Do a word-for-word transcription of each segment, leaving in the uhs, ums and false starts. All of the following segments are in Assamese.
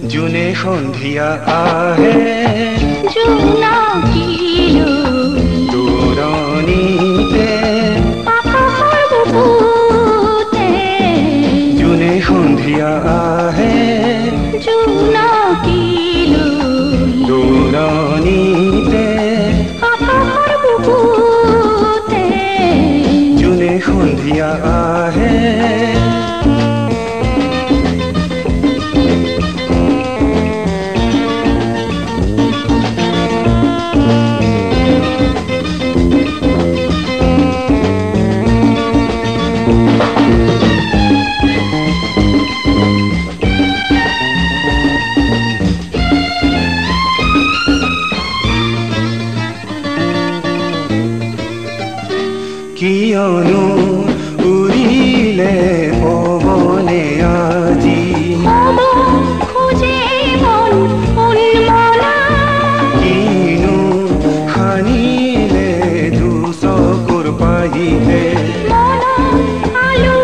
জুনে সন্ধিয়া আহে জোনাকিলো দূৰণিতে আকাশৰ বুকুতে জুনে সন্ধিয়া আহে জোনাকিলো দূৰণিতে আকাশৰ বুকুতে জুনে সন্ধিয়া আহে কিয়নো উৰিলে পৱনে আজি খোজে মন উন্মনা কিনো সানিলে দুচকুৰ পাহিতে আলো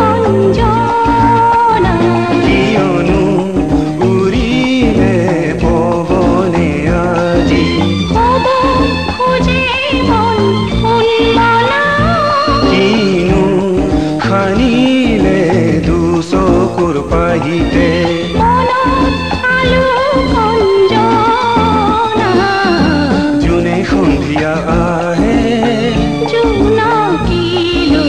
কঞ্জনা কিয়নো উৰিলে পৱনে আজি খোজে মন উন্মনা কিনো সানিলে দুচকুৰ পাহিতে আলো কঞ্জনা জুনে সন্ধিয়া আহে জোনাকিলো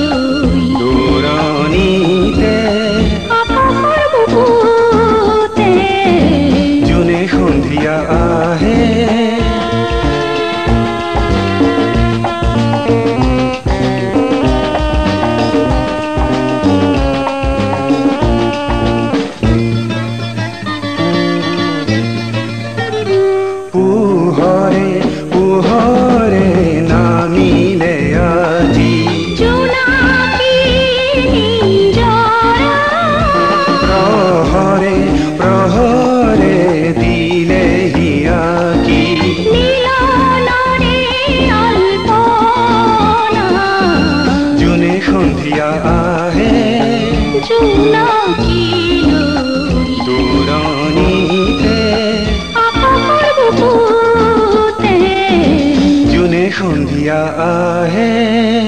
দূৰণিতে আকাশৰ বুকুতে জুনে সন্ধিয়া আহে পোহৰে পোহৰে নামিলে আজি জোনাকী নিজৰা প্ৰহৰে প্ৰহৰে দিলেহি আঁকি মিলনৰে আলপনা জুনে সন্ধিয়া আহে জোনাকিলো দূৰণিতে আকাশৰ বুকুতে জুনে সন্ধিয়া আহে